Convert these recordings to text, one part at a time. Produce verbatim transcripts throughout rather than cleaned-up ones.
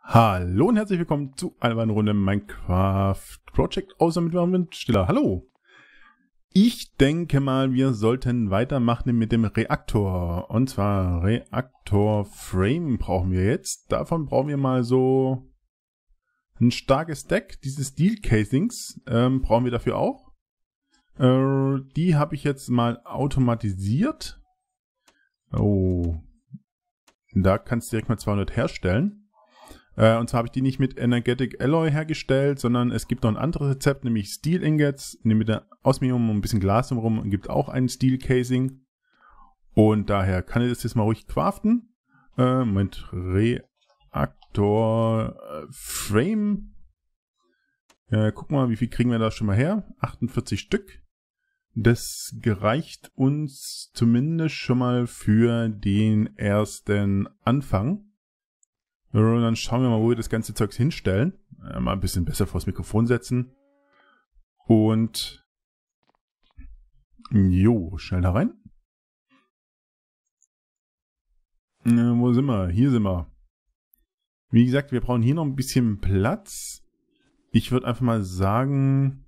Hallo und herzlich willkommen zu einer weiteren Runde Minecraft Project außer mit Windstiller. Hallo! Ich denke mal, wir sollten weitermachen mit dem Reaktor. Und zwar Reaktor Frame brauchen wir jetzt. Davon brauchen wir mal so ein starkes Deck. Diese Steel Casings ähm, brauchen wir dafür auch. Äh, die habe ich jetzt mal automatisiert. Oh, da kannst du direkt mal zweihundert herstellen. Äh, und zwar habe ich die nicht mit Energetic Alloy hergestellt, sondern es gibt noch ein anderes Rezept, nämlich Steel Ingots. Nehme mit der Osmium und ein bisschen Glas drumherum und gibt auch ein Steel Casing. Und daher kann ich das jetzt mal ruhig craften. Äh, Moment, Reaktor äh, Frame. Äh, guck mal, wie viel kriegen wir da schon mal her? achtundvierzig Stück. Das gereicht uns zumindest schon mal für den ersten Anfang. Und dann schauen wir mal, wo wir das ganze Zeugs hinstellen. Äh, mal ein bisschen besser vors Mikrofon setzen. Und jo, schnell da rein. Äh, wo sind wir? Hier sind wir. Wie gesagt, wir brauchen hier noch ein bisschen Platz. Ich würde einfach mal sagen,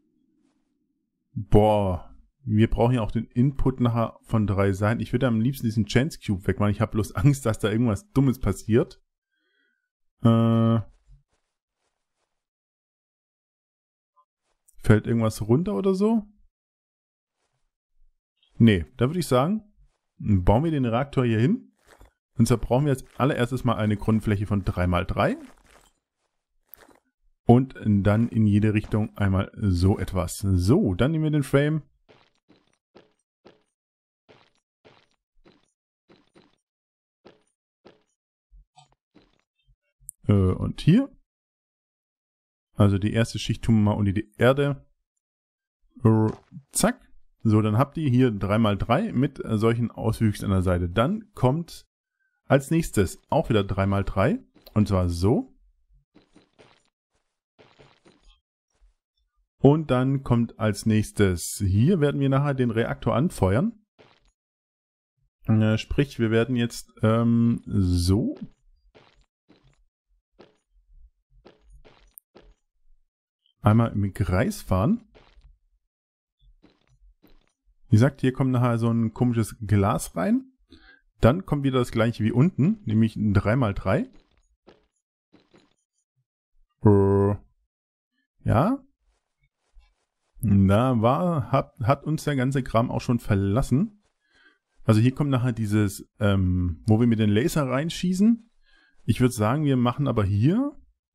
boah, wir brauchen ja auch den Input nachher von drei Seiten. Ich würde am liebsten diesen Chance Cube wegmachen. Ich habe bloß Angst, dass da irgendwas Dummes passiert. Äh, fällt irgendwas runter oder so? Nee, da würde ich sagen, bauen wir den Reaktor hier hin. Und zwar brauchen wir jetzt allererstes mal eine Grundfläche von drei mal drei. Und dann in jede Richtung einmal so etwas. So, dann nehmen wir den Frame. Und hier. Also die erste Schicht tun wir mal unter die Erde. Zack. So, dann habt ihr hier drei mal drei mit solchen Auswüchsen an der Seite. Dann kommt als nächstes auch wieder drei mal drei. Und zwar so. Und dann kommt als nächstes, hier werden wir nachher den Reaktor anfeuern. Äh, sprich, wir werden jetzt ähm, so. Einmal im Kreis fahren. Wie gesagt, hier kommt nachher so ein komisches Glas rein. Dann kommt wieder das gleiche wie unten, nämlich ein drei mal drei. Äh, ja. Da war, hat, hat uns der ganze Kram auch schon verlassen. Also hier kommt nachher dieses, ähm, wo wir mit den Laser reinschießen. Ich würde sagen, wir machen aber hier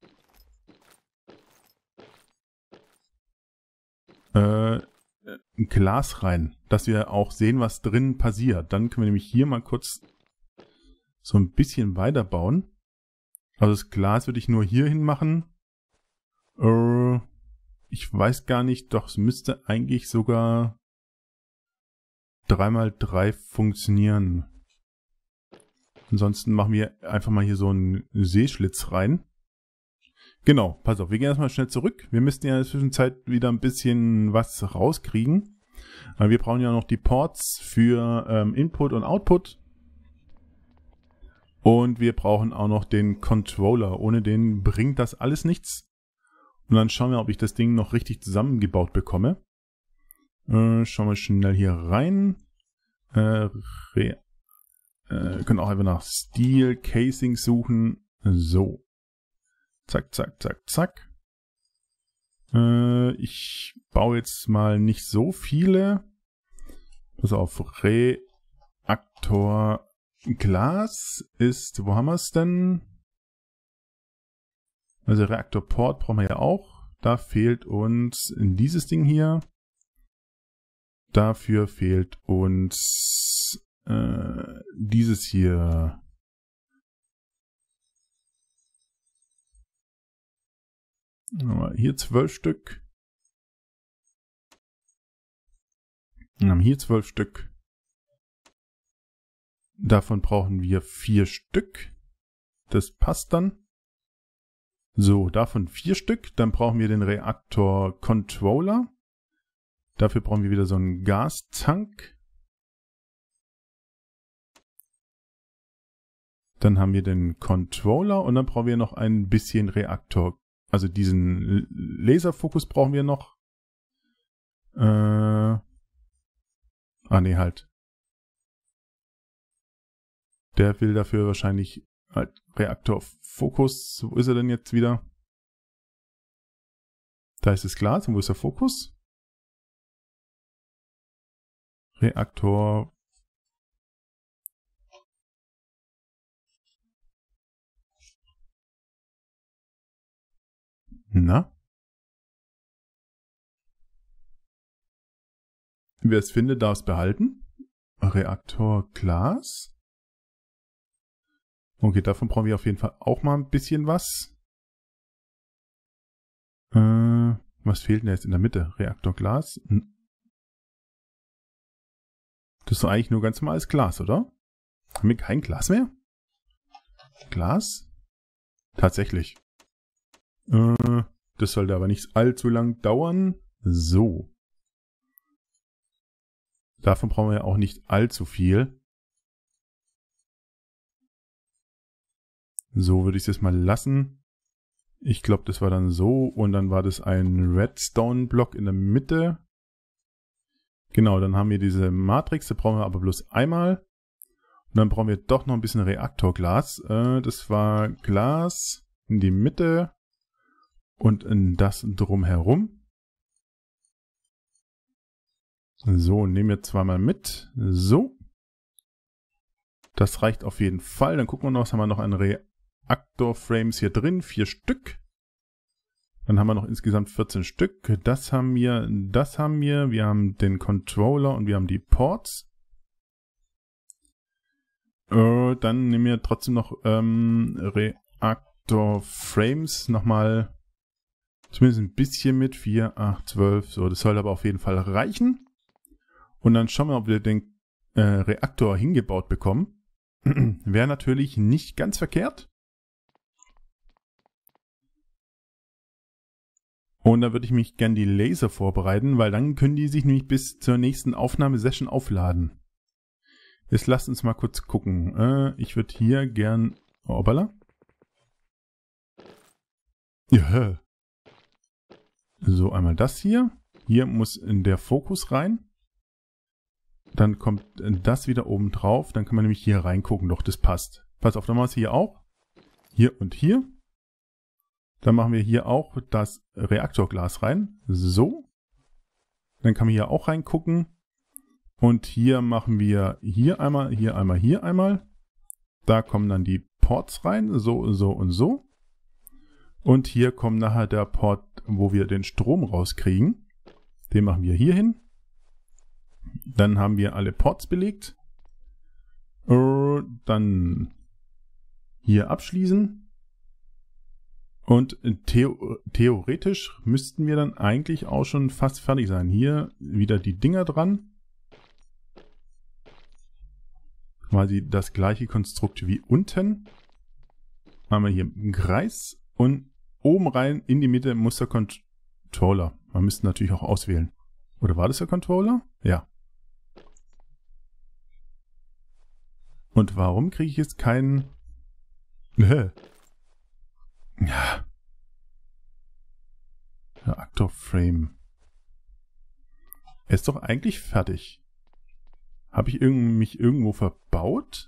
Äh, ein Glas rein, dass wir auch sehen, was drin passiert. Dann können wir nämlich hier mal kurz so ein bisschen weiter bauen. Also das Glas würde ich nur hier hin machen. Äh, ich weiß gar nicht, doch es müsste eigentlich sogar drei mal drei funktionieren. Ansonsten machen wir einfach mal hier so einen Seeschlitz rein. Genau, pass auf, wir gehen erstmal schnell zurück. Wir müssten ja in der Zwischenzeit wieder ein bisschen was rauskriegen. Wir brauchen ja noch die Ports für ähm, Input und Output. Und wir brauchen auch noch den Controller. Ohne den bringt das alles nichts. Und dann schauen wir, ob ich das Ding noch richtig zusammengebaut bekomme. Äh, schauen wir schnell hier rein. Äh, re äh, können auch einfach nach Steel Casing suchen. So. Zack, zack, zack, zack. Äh, ich baue jetzt mal nicht so viele. Pass auf, Reaktor Glas ist, wo haben wir es denn? Also Reaktor Port brauchen wir ja auch. Da fehlt uns dieses Ding hier. Dafür fehlt uns äh, dieses hier. Hier zwölf Stück. Wir haben hier zwölf Stück. Davon brauchen wir vier Stück. Das passt dann. So, davon vier Stück. Dann brauchen wir den Reaktor Controller. Dafür brauchen wir wieder so einen Gastank. Dann haben wir den Controller und dann brauchen wir noch ein bisschen Reaktor. Also diesen Laserfokus brauchen wir noch. Äh, ah nee, halt. Der will dafür wahrscheinlich halt Reaktorfokus. Wo ist er denn jetzt wieder? Da ist das Glas. Und wo ist der Fokus? Reaktor. Na? Wer es findet, darf es behalten. Reaktor Glas. Okay, davon brauchen wir auf jeden Fall auch mal ein bisschen was. Äh, was fehlt denn jetzt in der Mitte? Reaktor Glas. Das ist doch eigentlich nur ganz normales Glas, oder? Haben wir kein Glas mehr? Glas? Tatsächlich. Äh, das sollte aber nicht allzu lang dauern. So. Davon brauchen wir ja auch nicht allzu viel. So würde ich es jetzt mal lassen. Ich glaube, das war dann so. Und dann war das ein Redstone-Block in der Mitte. Genau, dann haben wir diese Matrix. Da brauchen wir aber bloß einmal. Und dann brauchen wir doch noch ein bisschen Reaktorglas. Äh, das war Glas in die Mitte. Und in das drumherum. So, nehmen wir zweimal mit. So. Das reicht auf jeden Fall. Dann gucken wir noch, was haben wir noch an Reaktor-Frames hier drin. Vier Stück. Dann haben wir noch insgesamt vierzehn Stück. Das haben wir, das haben wir. Wir haben den Controller und wir haben die Ports. Äh, dann nehmen wir trotzdem noch ähm, Reaktor-Frames nochmal zumindest ein bisschen mit. vier, acht, zwölf. So, das soll aber auf jeden Fall reichen. Und dann schauen wir, ob wir den äh, Reaktor hingebaut bekommen. Wäre natürlich nicht ganz verkehrt. Und da würde ich mich gern die Laser vorbereiten, weil dann können die sich nämlich bis zur nächsten Aufnahmesession aufladen. Jetzt lasst uns mal kurz gucken. Äh, ich würde hier gern... Oh, hoppala. Ja. So, einmal das hier. Hier muss in der Fokus rein. Dann kommt das wieder oben drauf. Dann kann man nämlich hier reingucken. Doch, das passt. Pass auf, dann machen wir es hier auch. Hier und hier. Dann machen wir hier auch das Reaktorglas rein. So. Dann kann man hier auch reingucken. Und hier machen wir hier einmal, hier einmal, hier einmal. Da kommen dann die Ports rein. So, so und so. Und hier kommt nachher der Port, wo wir den Strom rauskriegen. Den machen wir hier hin. Dann haben wir alle Ports belegt. Dann hier abschließen. Und theo theoretisch müssten wir dann eigentlich auch schon fast fertig sein. Hier wieder die Dinger dran. Quasi das gleiche Konstrukt wie unten. Haben wir hier einen Kreis und oben rein in die Mitte muss der Controller. Man müsste natürlich auch auswählen. Oder war das der Controller? Ja. Und warum kriege ich jetzt keinen... Ja. Reaktor-Frame. Er ist doch eigentlich fertig. Habe ich irg- mich irgendwo verbaut?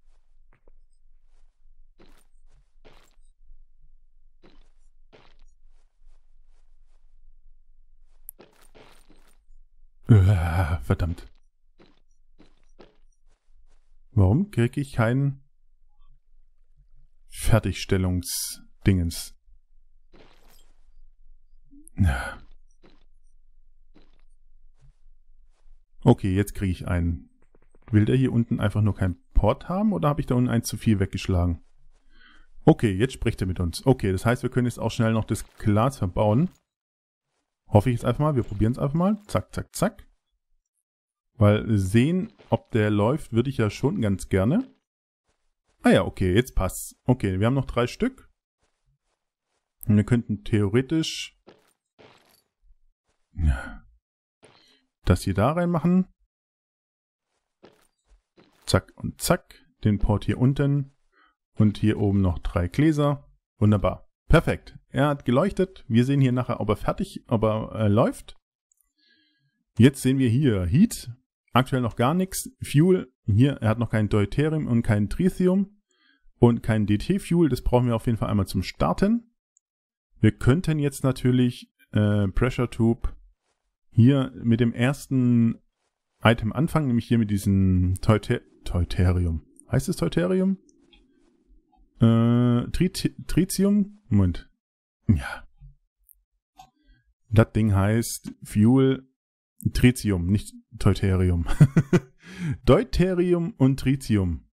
Äh, verdammt. Warum kriege ich keinen Fertigstellungsdingens? Okay, jetzt kriege ich einen. Will der hier unten einfach nur keinen Port haben oder habe ich da unten eins zu viel weggeschlagen? Okay, jetzt spricht er mit uns. Okay, das heißt, wir können jetzt auch schnell noch das Glas verbauen. Hoffe ich jetzt einfach mal. Wir probieren es einfach mal. Zack, zack, zack. Weil sehen, ob der läuft, würde ich ja schon ganz gerne. Ah ja, okay, jetzt passt's. Okay, wir haben noch drei Stück. Und wir könnten theoretisch das hier da reinmachen. Zack und zack. Den Port hier unten. Und hier oben noch drei Gläser. Wunderbar. Perfekt. Er hat geleuchtet. Wir sehen hier nachher, ob er fertig, ob er äh, läuft. Jetzt sehen wir hier Heat. Aktuell noch gar nichts. Fuel. Hier, er hat noch kein Deuterium und kein Tritium. Und kein D T-Fuel. Das brauchen wir auf jeden Fall einmal zum Starten. Wir könnten jetzt natürlich äh, Pressure Tube hier mit dem ersten Item anfangen. Nämlich hier mit diesem Teuter Deuterium. Heißt es Deuterium? Äh, Trit Tritium? Moment. Ja. Das Ding heißt Fuel Tritium, nicht Deuterium. Deuterium und Tritium.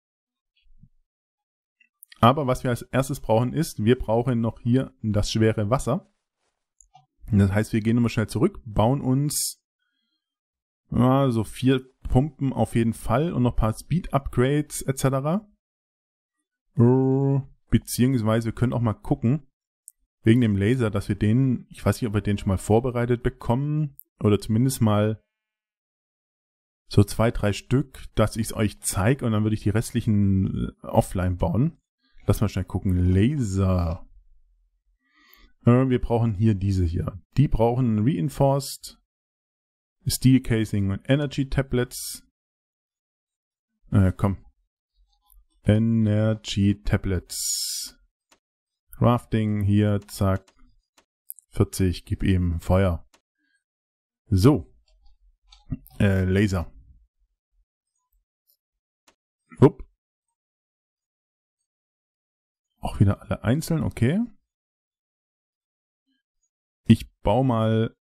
Aber was wir als erstes brauchen ist, wir brauchen noch hier das schwere Wasser. Das heißt, wir gehen nochmal schnell zurück, bauen uns ja, so vier Pumpen auf jeden Fall und noch ein paar Speed-Upgrades et cetera. Beziehungsweise wir können auch mal gucken, wegen dem Laser, dass wir den, ich weiß nicht, ob wir den schon mal vorbereitet bekommen, oder zumindest mal so zwei, drei Stück, dass ich es euch zeige und dann würde ich die restlichen offline bauen. Lass mal schnell gucken. Laser. Äh, wir brauchen hier diese hier. Die brauchen Reinforced Steel Casing und Energy Tablets. Äh, komm. Energy Tablets. Crafting hier, zack. vierzig, gib ihm Feuer. So. Äh, Laser. Upp. Auch wieder alle einzeln, okay. Ich baue mal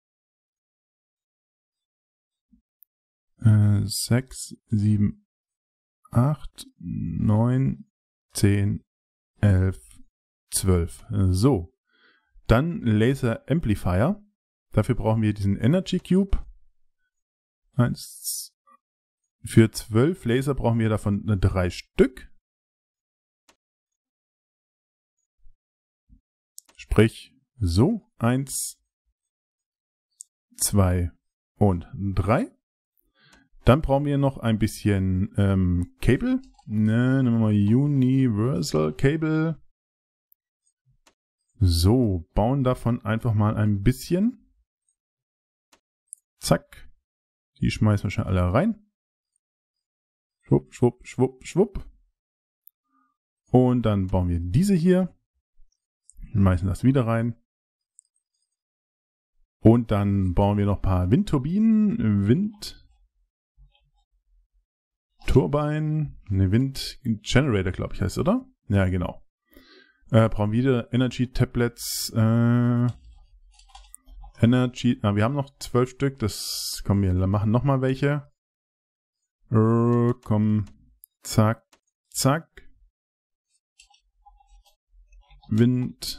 äh, sechs, sieben, acht, neun, zehn, elf, zwölf. So. Dann Laser Amplifier. Dafür brauchen wir diesen Energy Cube. Eins. Für zwölf Laser brauchen wir davon drei Stück. Sprich, so. Eins, zwei und drei. Dann brauchen wir noch ein bisschen ähm, Cable. Ne, nehmen wir mal Universal Cable. So, bauen davon einfach mal ein bisschen. Zack. Die schmeißen wir schon alle rein. Schwupp, schwupp, schwupp, schwupp. Und dann bauen wir diese hier. Schmeißen das wieder rein. Und dann bauen wir noch ein paar Windturbinen. Wind. Turbine. Ne, Wind Generator, glaube ich, heißt, oder? Ja, genau. Äh, brauchen wieder Energy Tablets. Äh, Energy. Ah, wir haben noch zwölf Stück. Das kommen wir machen noch mal welche. Äh, komm. Zack. Zack. Wind.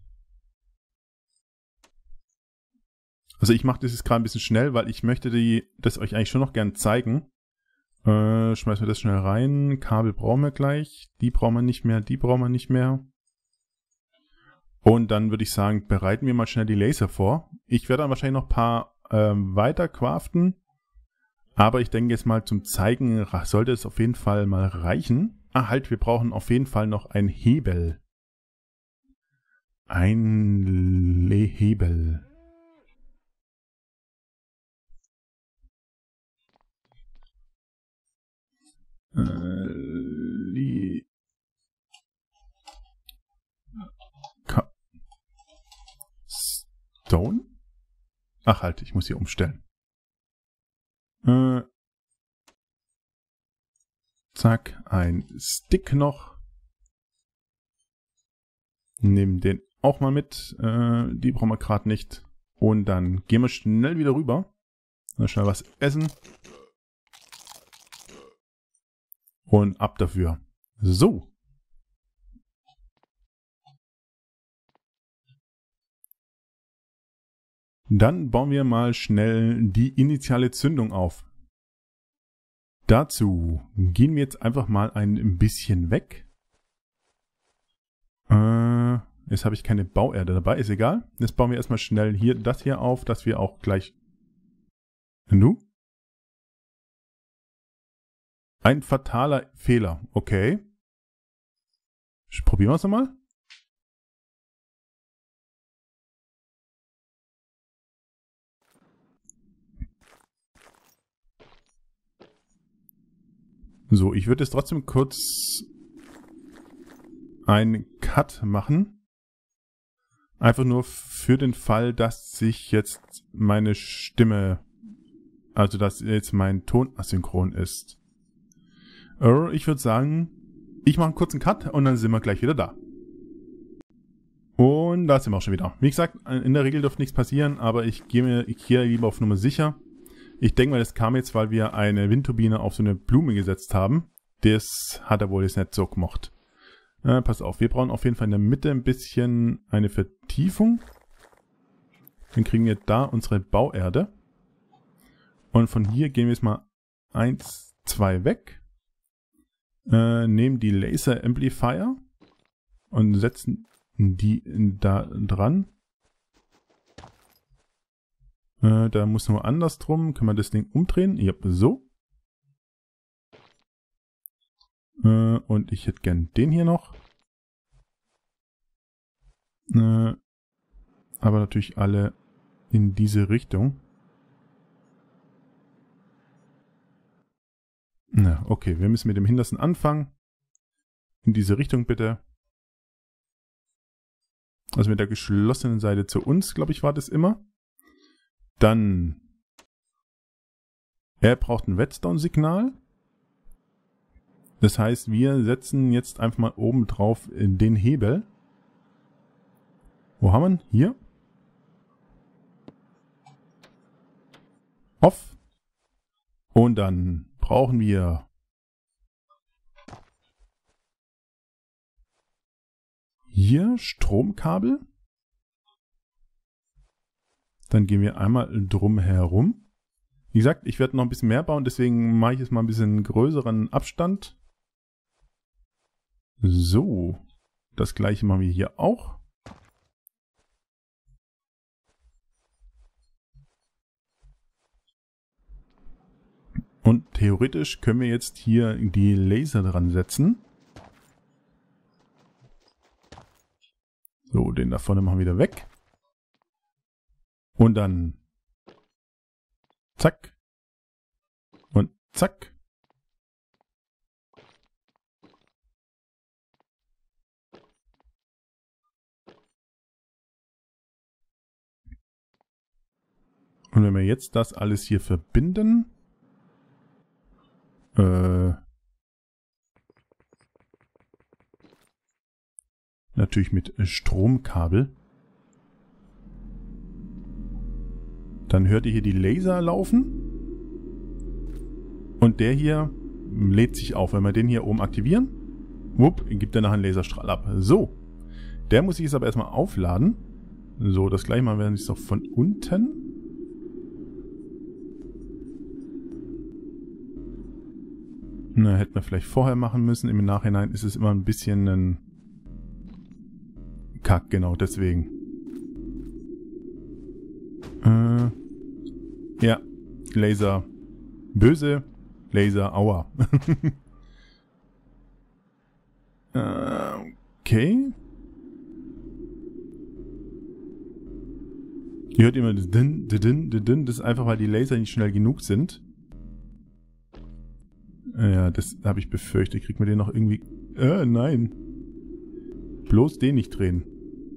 Also ich mache das jetzt gerade ein bisschen schnell, weil ich möchte die, das euch eigentlich schon noch gern zeigen. Äh, schmeißen wir das schnell rein. Kabel brauchen wir gleich. Die brauchen wir nicht mehr. Die brauchen wir nicht mehr. Und dann würde ich sagen, bereiten wir mal schnell die Laser vor. Ich werde dann wahrscheinlich noch ein paar ähm, weiter craften. Aber ich denke jetzt mal zum Zeigen sollte es auf jeden Fall mal reichen. Ah, halt, wir brauchen auf jeden Fall noch einen Hebel. Ein Le Hebel. Äh, Stone? Ach halt, ich muss hier umstellen. Äh, zack, ein Stick noch. Nehmen den auch mal mit. Äh, die brauchen wir gerade nicht. Und dann gehen wir schnell wieder rüber. Mal schnell was essen. Und ab dafür. So. Dann bauen wir mal schnell die initiale Zündung auf. Dazu gehen wir jetzt einfach mal ein bisschen weg. Äh, jetzt habe ich keine Bauerde dabei, ist egal. Jetzt bauen wir erstmal schnell hier das hier auf, dass wir auch gleich... Nu? Ein fataler Fehler, okay. Probieren wir es nochmal. So, ich würde jetzt trotzdem kurz einen Cut machen. Einfach nur für den Fall, dass sich jetzt meine Stimme, also dass jetzt mein Ton asynchron ist. Ich würde sagen, ich mache einen kurzen Cut und dann sind wir gleich wieder da. Und da sind wir auch schon wieder. Wie gesagt, in der Regel dürfte nichts passieren, aber ich gehe mir hier lieber auf Nummer sicher. Ich denke mal, das kam jetzt, weil wir eine Windturbine auf so eine Blume gesetzt haben. Das hat er wohl jetzt nicht so gemocht. Äh, pass auf, wir brauchen auf jeden Fall in der Mitte ein bisschen eine Vertiefung. Dann kriegen wir da unsere Bauerde. Und von hier gehen wir jetzt mal eins, zwei weg. Äh, nehmen die Laser Amplifier und setzen die da dran. Äh, da muss nur andersrum. Kann man das Ding umdrehen? Ja, so. Äh, und ich hätte gern den hier noch. Äh, aber natürlich alle in diese Richtung. Na, okay, wir müssen mit dem Hintersten anfangen. In diese Richtung bitte. Also mit der geschlossenen Seite zu uns, glaube ich, war das immer. Dann, er braucht ein Redstone-Signal. Das heißt, wir setzen jetzt einfach mal oben drauf in den Hebel. Wo haben wir ihn? Hier. Off. Und dann brauchen wir hier Stromkabel. Dann gehen wir einmal drum herum. Wie gesagt, ich werde noch ein bisschen mehr bauen, deswegen mache ich jetzt mal ein bisschen größeren Abstand. So, das gleiche machen wir hier auch. Und theoretisch können wir jetzt hier die Laser dran setzen. So, den da vorne machen wir wieder weg. Und dann zack. Und zack. Und wenn wir jetzt das alles hier verbinden, äh, natürlich mit Stromkabel, dann hört ihr hier die Laser laufen und der hier lädt sich auf. Wenn wir den hier oben aktivieren, wupp, gibt er nachher einen Laserstrahl ab. So, der muss sich jetzt aber erstmal aufladen. So, das gleiche machen wir jetzt noch von unten. Na, hätten wir vielleicht vorher machen müssen. Im Nachhinein ist es immer ein bisschen ein Kack, genau, deswegen. Äh, ja, Laser böse, Laser aua. äh, okay. Ihr hört immer das Din, Din, Din, das ist einfach, weil die Laser nicht schnell genug sind. Ja, das habe ich befürchtet. Kriegt man den noch irgendwie... Äh, nein. Bloß den nicht drehen.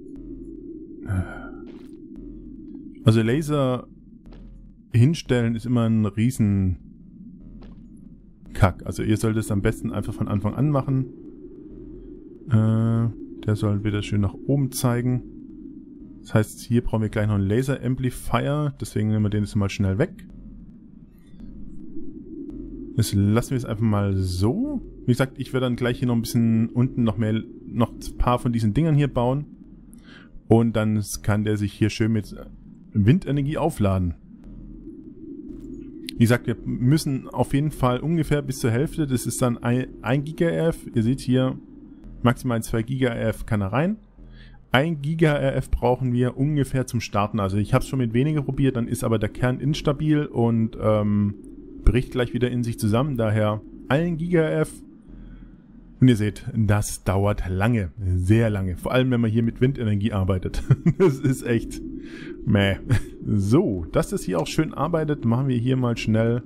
Also Laser hinstellen ist immer ein riesen Kack. Also ihr solltet es am besten einfach von Anfang an machen. Äh, der soll wieder schön nach oben zeigen. Das heißt, hier brauchen wir gleich noch einen Laser Amplifier. Deswegen nehmen wir den jetzt mal schnell weg. Das lassen wir es einfach mal so. Wie gesagt, ich werde dann gleich hier noch ein bisschen unten noch mehr, noch ein paar von diesen Dingern hier bauen. Und dann kann der sich hier schön mit Windenergie aufladen. Wie gesagt, wir müssen auf jeden Fall ungefähr bis zur Hälfte, das ist dann ein Giga-R F. Ihr seht hier, maximal zwei Giga-R F kann er rein. ein Giga-R F brauchen wir ungefähr zum Starten. Also ich habe es schon mit weniger probiert, dann ist aber der Kern instabil und... Ähm, bricht gleich wieder in sich zusammen, daher ein Giga-R F Und ihr seht, das dauert lange, sehr lange. Vor allem, wenn man hier mit Windenergie arbeitet. Das ist echt meh. So, dass das hier auch schön arbeitet, machen wir hier mal schnell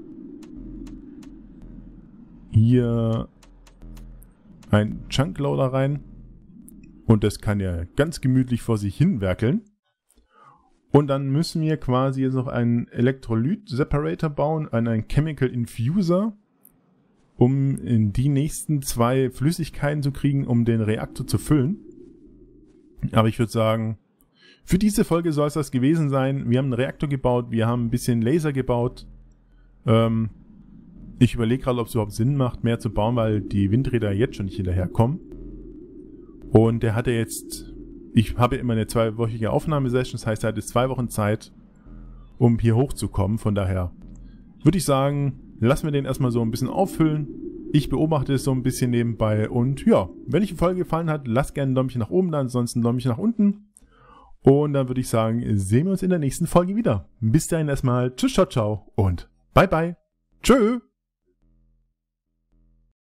hier ein Chunkloader rein. Und das kann ja ganz gemütlich vor sich hin werkeln. Und dann müssen wir quasi jetzt noch einen Elektrolyt-Separator bauen, einen Chemical Infuser, um in die nächsten zwei Flüssigkeiten zu kriegen, um den Reaktor zu füllen. Aber ich würde sagen, für diese Folge soll es das gewesen sein. Wir haben einen Reaktor gebaut, wir haben ein bisschen Laser gebaut. Ähm, ich überlege gerade, ob es überhaupt Sinn macht, mehr zu bauen, weil die Windräder jetzt schon nicht hinterherkommen. Und der hatte jetzt, ich habe immer eine zweiwöchige Aufnahmesession, das heißt, er hatte zwei Wochen Zeit, um hier hochzukommen. Von daher würde ich sagen, lassen wir den erstmal so ein bisschen auffüllen. Ich beobachte es so ein bisschen nebenbei und ja, wenn euch die Folge gefallen hat, lasst gerne ein Däumchen nach oben da, ansonsten ein Däumchen nach unten. Und dann würde ich sagen, sehen wir uns in der nächsten Folge wieder. Bis dahin erstmal, tschüss, ciao, ciao und bye, bye. Tschö.